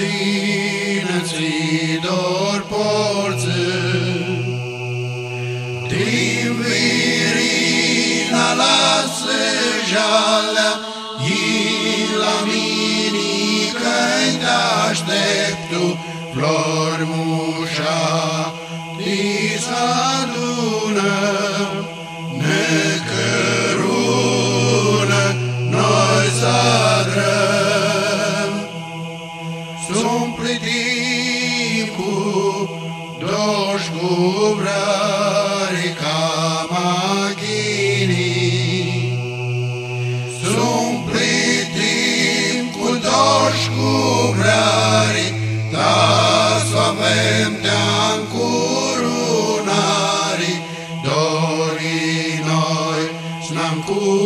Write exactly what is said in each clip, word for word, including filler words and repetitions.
plinății dor porții, din virina lasă jalea, i la mini că-i te-așteptu, flori mușa, ti s-adună, ne cărună, noi s-adrăm. S-umplitim cu doși cu vrări ca maghinii, S-umplitim cu doși cu vrări, da să avem te-am curunari, dorii noi s-n-am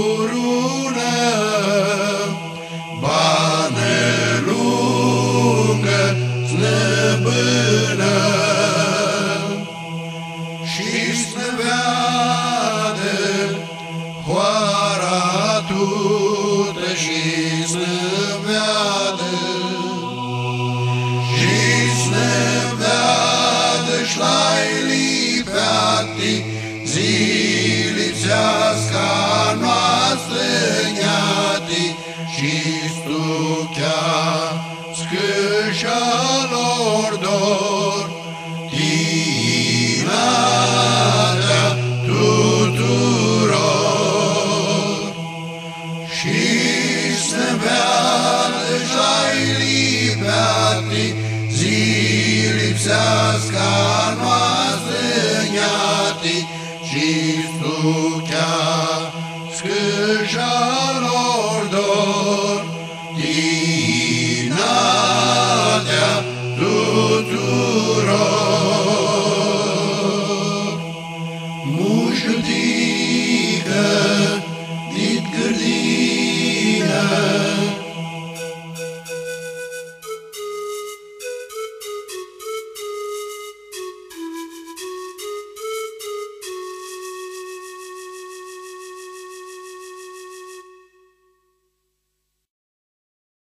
curunăm, bane lungă slăbână și slăveadă hoara tută și slăveadă și slăveadă-și la-i lipeati zi lipsească noastră neati și stuchea scâșa lor dor tinarea tuturor și slăveadă-și la-i lipeati zi lipsească noastră neati și stuchea scâșa lor dor tinarea tuturor. Muști